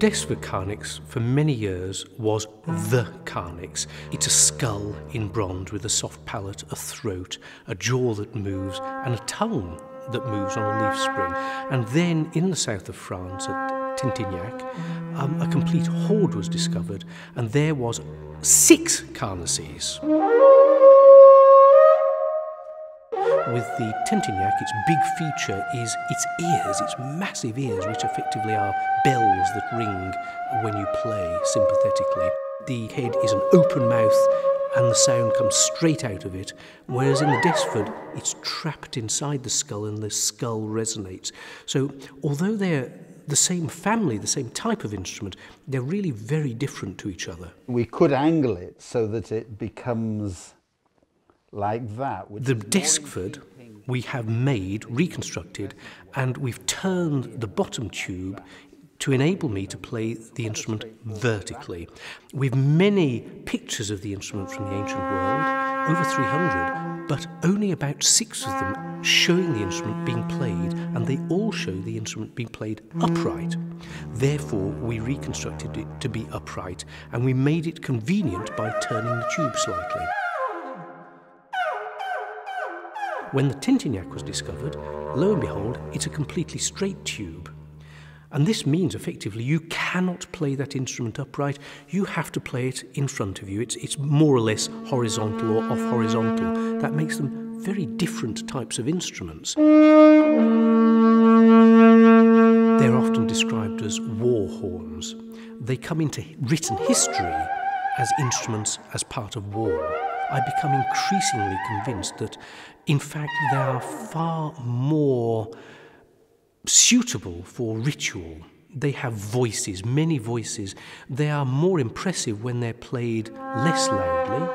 Deskford carnyx for many years was the carnyx. It's a skull in bronze with a soft palate, a throat, a jaw that moves and a tongue that moves on a leaf spring. And then in the south of France at Tintignac, a complete hoard was discovered, and there was 6 carnyces. With the Tintignac, its big feature is its ears, its massive ears, which effectively are bells that ring when you play sympathetically. The head is an open mouth and the sound comes straight out of it, whereas in the Deskford, it's trapped inside the skull and the skull resonates. So although they're the same family, the same type of instrument, they're really very different to each other. We could angle it so that it becomes like that. The Deskford we have made, reconstructed, and we've turned the bottom tube to enable me to play the instrument vertically. We've many pictures of the instrument from the ancient world, over 300, but only about 6 of them showing the instrument being played, and they all show the instrument being played upright. Therefore, we reconstructed it to be upright, and we made it convenient by turning the tube slightly. When the Tintignac was discovered, lo and behold, it's a completely straight tube. And this means effectively you cannot play that instrument upright, you have to play it in front of you. It's more or less horizontal or off horizontal. That makes them very different types of instruments. They're often described as war horns. They come into written history as instruments as part of war. I become increasingly convinced that, in fact, they are far more suitable for ritual. They have voices, many voices. They are more impressive when they're played less loudly.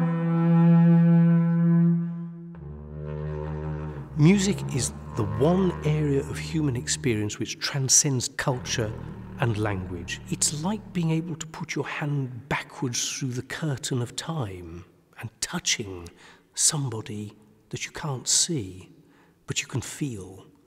Music is the one area of human experience which transcends culture and language. It's like being able to put your hand backwards through the curtain of time and touching somebody that you can't see, but you can feel.